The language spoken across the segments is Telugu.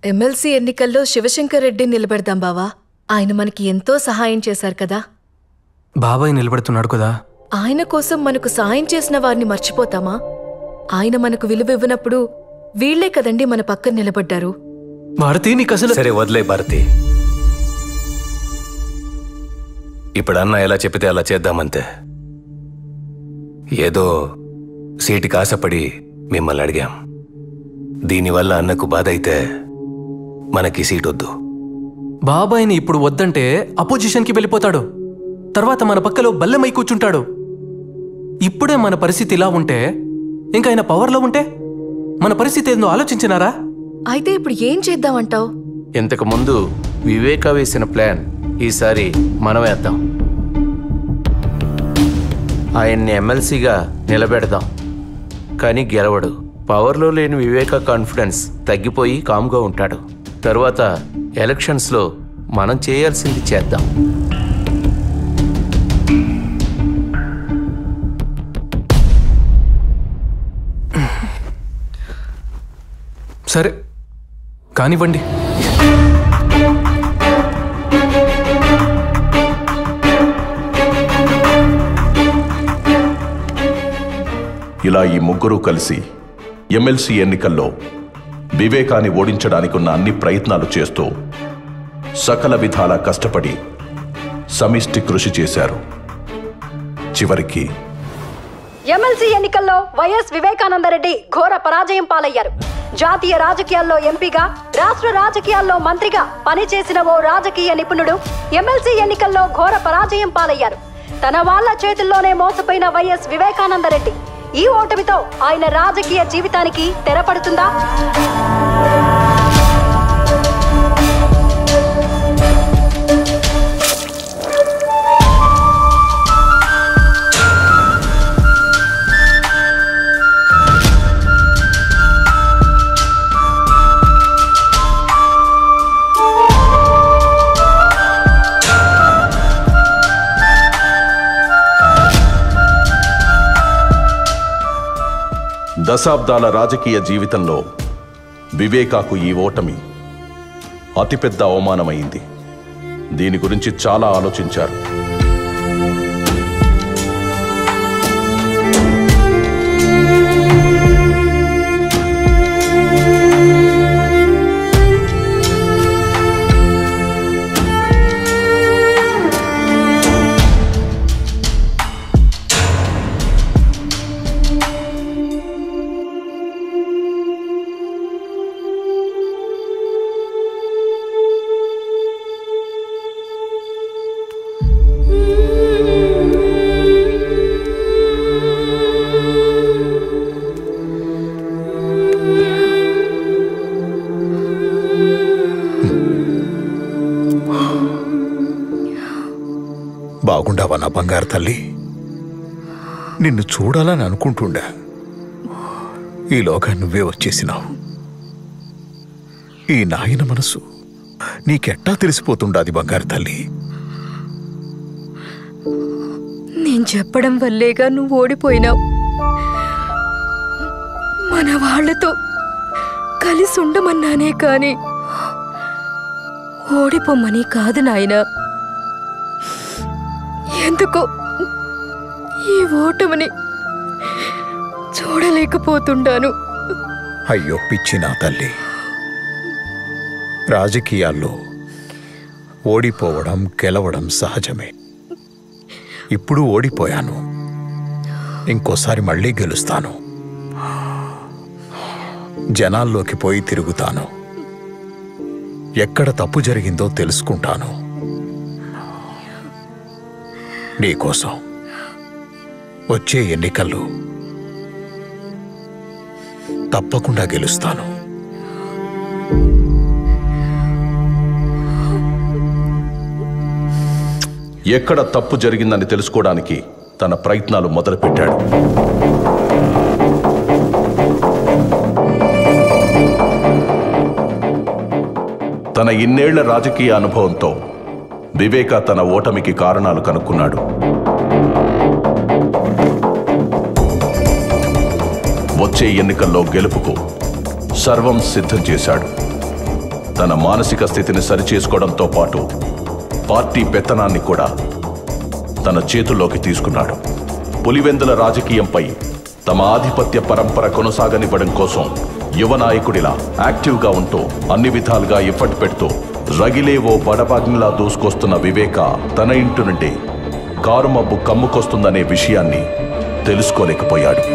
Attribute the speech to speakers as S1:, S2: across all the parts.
S1: ఎమ్మెల్సీ ఎన్నికల్లో శివశంకర్ రెడ్డి నిలబెడదాం బావా. ఆయన మనకి ఎంతో సహాయం చేశారు కదా.
S2: బాబాయ్ నిలబెడుతున్నాడు కదా.
S1: ఆయన కోసం మనకు సాయం చేసిన వారిని మర్చిపోతామా? ఆయన మనకు విలువ ఇవ్వనప్పుడు వీళ్లే కదండి మన పక్కన నిలబడ్డారు.
S2: భారతి నీకు అసలు...
S3: సరే వదిలే భారతి. ఇప్పుడు అన్న ఎలా చెప్పితే అలా చేద్దామంతే. ఏదో సీటుకి ఆశపడి మిమ్మల్ని అడిగాం. దీనివల్ల అన్నకు బాధ అయితే మనకి సీట్ వద్దు.
S2: బాబాయిని ఇప్పుడు వద్దంటే అపోజిషన్కి వెళ్ళిపోతాడు. తర్వాత మన పక్కలో బల్లెమై కూర్చుంటాడు. ఇప్పుడే మన పరిస్థితి ఇలా ఉంటే ఇంకా ఆయన పవర్లో ఉంటే మన పరిస్థితి ఏందో ఆలోచించినారా?
S1: అయితే ఇప్పుడు ఏం చేద్దామంటావు?
S4: ఇంతకు ముందు వివేక వేసిన ప్లాన్ ఈసారి మనం వేద్దాం. ఆయన్ని ఎమ్మెల్సీగా నిలబెడదాం. కానీ గెలవడు. పవర్లో లేని వివేక కాన్ఫిడెన్స్ తగ్గిపోయి కామ్గా ఉంటాడు. తరువాత ఎలక్షన్స్లో మనం చేయాల్సింది చేద్దాం.
S2: సరే కానివ్వండి.
S5: ఇలా ఈ ముగ్గురు కలిసి ఎమ్మెల్సీ ఎన్నికల్లో వివేకాన్ని ఓడించడానికి ఉన్న అన్ని ప్రయత్నాలు చేస్తూ సకల విధాలా కష్టపడి సమిష్టి కృషి చేశారు. చివరికి
S6: ఎమ్మెల్సీ ఎన్నికల్లో వైఎస్ వివేకానందరెడ్డి ఘోర పరాజయం పాలయ్యారు. జాతీయ రాజకీయాల్లో ఎంపీగా, రాష్ట్ర రాజకీయాల్లో మంత్రిగా పనిచేసిన ఓ రాజకీయ నిపుణుడు ఎమ్మెల్సీ ఎన్నికల్లో ఘోర పరాజయం పాలయ్యారు. తన వాళ్ల చేతుల్లోనే మోసపోయిన వైఎస్ వివేకానందరెడ్డి ఈ ఓటమితో ఆయన రాజకీయ జీవితానికి తెరపడుతుందా?
S5: దశాబ్దాల రాజకీయ జీవితంలో వివేకాకు ఈ ఓటమి అతిపెద్ద అవమానమైంది. దీని గురించి చాలా ఆలోచించారు.
S7: బాగుండావా నా బంగారు తల్లి? నిన్ను చూడాలని అనుకుంటుండా. ఈలోగా నువ్వే వచ్చేసినావు. ఈ నాయన మనసు నీకెట్టా తెలిసిపోతుండాది బంగారు తల్లి?
S1: నేను చెప్పడం వల్లేగా నువ్వు ఓడిపోయినావు. మన వాళ్లతో కలిసి ఉండమన్నానే కాని ఓడిపోమని కాదు నాయనా. ఎందుకో ఈ ఓటమిని చూడలేకపోతుండాను.
S7: అయ్యో పిచ్చి నా తల్లి, రాజకీయాల్లో ఓడిపోవడం గెలవడం సహజమే. ఇప్పుడు ఓడిపోయాను, ఇంకోసారి మళ్ళీ గెలుస్తాను. జనాల్లోకి పోయి తిరుగుతాను. ఎక్కడ తప్పు జరిగిందో తెలుసుకుంటాను. నీకోసం వచ్చే ఎన్నికల్లో తప్పకుండా గెలుస్తాను.
S5: ఎక్కడ తప్పు జరిగిందని తెలుసుకోవడానికి తన ప్రయత్నాలు మొదలుపెట్టాడు. తన ఇన్నేళ్ల రాజకీయ అనుభవంతో వివేక తన ఓటమికి కారణాలు కనుక్కున్నాడు. వచ్చే ఎన్నికల్లో గెలుపుకు సర్వం సిద్ధం చేశాడు. తన మానసిక స్థితిని సరిచేసుకోవడంతో పాటు పార్టీ పెత్తనాన్ని కూడా తన చేతుల్లోకి తీసుకున్నాడు. పులివెందుల రాజకీయంపై తమ ఆధిపత్య పరంపర కొనసాగనివ్వడం కోసం యువ నాయకుడిలా యాక్టివ్గా ఉంటూ అన్ని విధాలుగా ఎఫర్ట్ పెడుతూ రగిలే ఓ బడబాగ్నిలా దూసుకొస్తున్న వివేక తన ఇంటి నుండి కారు మబ్బు కమ్ముకొస్తుందనే విషయాన్ని తెలుసుకోలేకపోయాడు.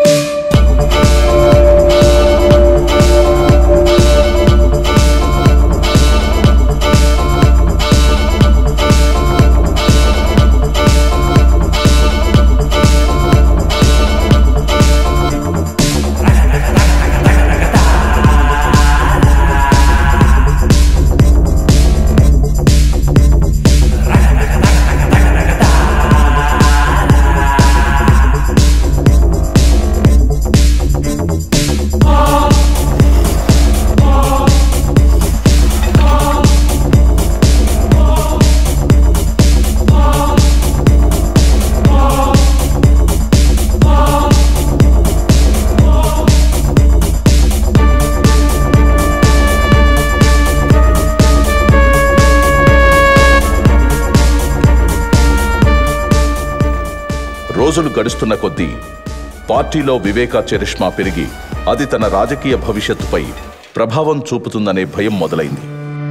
S5: రోజులు గడుస్తున్న కొద్దీ పార్టీలో వివేక చరిష్మా పెరిగి అది తన రాజకీయ భవిష్యత్తుపై ప్రభావం చూపుతుందనే భయం మొదలైంది.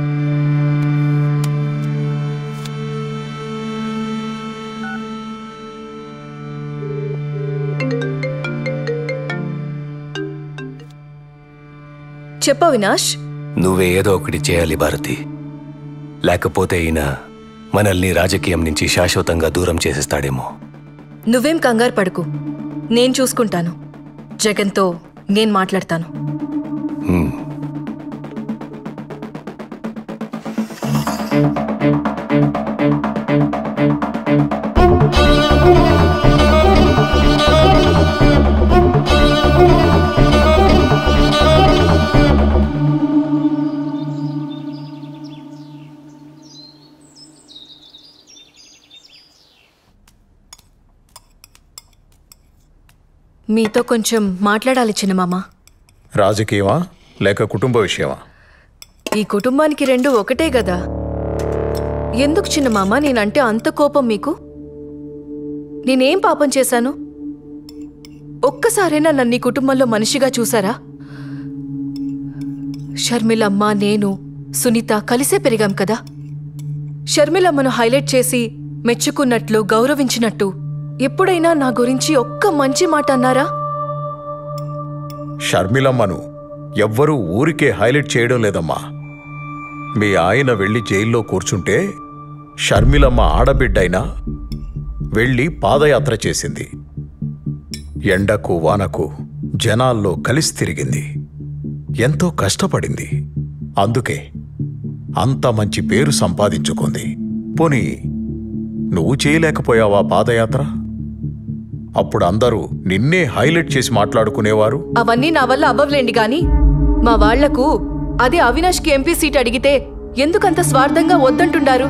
S1: చెప్ప వినాష్,
S3: నువ్వే ఏదో ఒకటి చేయాలి భారతి. లేకపోతే ఈయన మనల్ని రాజకీయం నుంచి శాశ్వతంగా దూరం చేసేస్తాడేమో.
S1: నువ్వేం కంగారు పడుకు, నేను చూసుకుంటాను. జగన్తో నేను మాట్లాడతాను. మీతో కొంచెం మాట్లాడాలి చిన్నమామ.
S7: రాజకీయమా లేక కుటుంబ విషయమా?
S1: ఈ కుటుంబానికి రెండు ఒకటే గదా. ఎందుకు చిన్నమామ నేనంటే అంత కోపం మీకు? నేనేం పాపం చేశాను? ఒక్కసారైనా నన్ను ఈ కుటుంబంలో మనిషిగా చూసారా? షర్మిలమ్మ, నేను, సునీత కలిసే పెరిగాం కదా. షర్మిలమ్మను హైలైట్ చేసి మెచ్చుకున్నట్లు, గౌరవించినట్టు ఎప్పుడైనా నా గురించి ఒక్క మంచి మాట అన్నారా?
S7: షర్మిలమ్మను ఎవ్వరూ ఊరికే హైలైట్ చేయడం లేదమ్మా. మీ ఆయన వెళ్ళి జైల్లో కూర్చుంటే షర్మిలమ్మ ఆడబిడ్డైనా వెళ్ళి పాదయాత్ర చేసింది. ఎండకు వానకు జనాల్లో కలిసి తిరిగింది. ఎంతో కష్టపడింది. అందుకే అంత మంచి పేరు సంపాదించుకుంది. పోనీ నువ్వు చేయలేకపోయావా పాదయాత్ర? అప్పుడు అందరూ నిన్నే హైలైట్ చేసి మాట్లాడుకునేవారు.
S1: అవన్నీ నా వల్ల అవ్వలేండి గాని మా వాళ్లకు అదే అవినాష్కి ఎంపీ సీట్ అడిగితే ఎందుకంత స్వార్థంగా వద్దంటుండారు?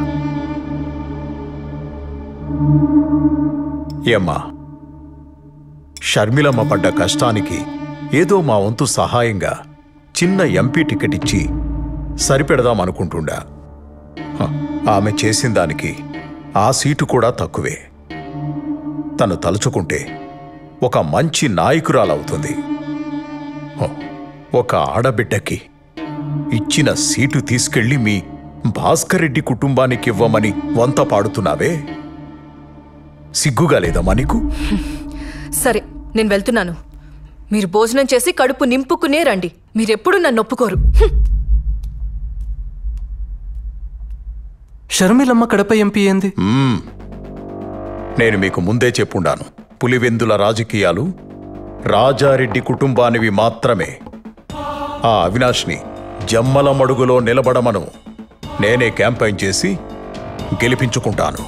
S7: ఏమ్మా, షర్మిలమ్మ పడ్డ కష్టానికి ఏదో మా వంతు సహాయంగా చిన్న ఎంపీ టికెట్ ఇచ్చి సరిపెడదామనుకుంటుండా. ఆమె చేసిన దానికి ఆ సీటు కూడా తక్కువే. తను తలుచుకుంటే ఒక మంచి నాయకురాలవుతుంది. ఒక ఆడబిడ్డకి ఇచ్చిన సీటు తీసుకెళ్లి మీ భాస్కర్ రెడ్డి కుటుంబానికి ఇవ్వమని వంత పాడుతున్నావే, సిగ్గుగా లేదమ్మా నీకు?
S1: సరే, నేను వెళ్తున్నాను. మీరు భోజనం చేసి కడుపు నింపుకునే రండి. మీరెప్పుడు నన్ను ఒప్పుకోరు.
S2: షర్మిలమ్మ కడప ఎంపీ ఏంది?
S7: నేను మీకు ముందే చెప్పుండాను, పులివెందుల రాజకీయాలు రాజారెడ్డి కుటుంబానివి మాత్రమే. ఆ అవినాష్ని జమ్మల మడుగులో నిలబడమను నేనే క్యాంపెయిన్ చేసి గెలిపించుకుంటాను.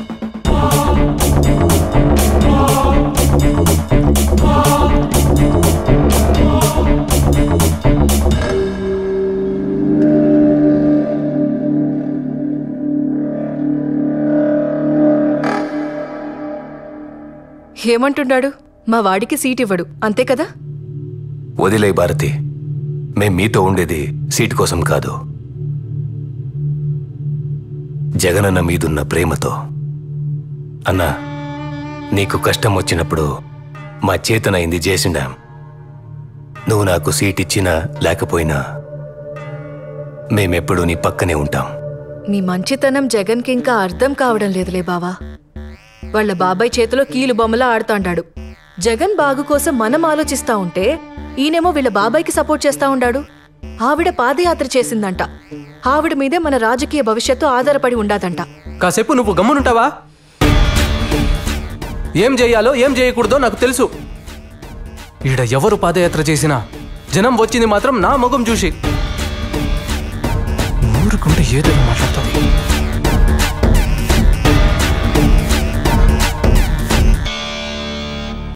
S1: ఏమంటున్నాడు? మా వాడికి సీట్ ఇవ్వడు, అంతే కదా?
S3: వదిలే భారతి, మేం మీతో ఉండేది సీటు కోసం కాదు, జగనన్న మీదున్న ప్రేమతో. అన్నా, నీకు కష్టం వచ్చినప్పుడు మా చేతనైంది చేసిండాం. నువ్వు నాకు సీట్ ఇచ్చినా లేకపోయినా మేమెప్పుడూ నీ పక్కనే ఉంటాం.
S1: మీ మంచితనం జగన్కి ఇంకా అర్థం కావడం లేదులే బావా. వాళ్ళ బాబాయ్ చేతిలో కీలు బొమ్మలా ఆడుతాండాడు. జగన్ బాగు కోసం మనం ఆలోచిస్తా ఉంటే ఈయనేమో వీళ్ళ బాబాయ్కి సపోర్ట్ చేస్తా ఉండాడు. ఆవిడ పాదయాత్ర చేసిందంట. ఆవిడ మీదే మన రాజకీయ భవిష్యత్తు ఆధారపడి ఉండాదంట.
S2: కాసేపు నువ్వు గమ్మునుంటావా? ఏం చేయాలో ఏం చేయకూడదో నాకు తెలుసు. ఈడ ఎవరు పాదయాత్ర చేసినా జనం వచ్చింది మాత్రం నా ముఖం చూసి. ఊరుకుంటే ఏదో మాట్లాడుతుంది.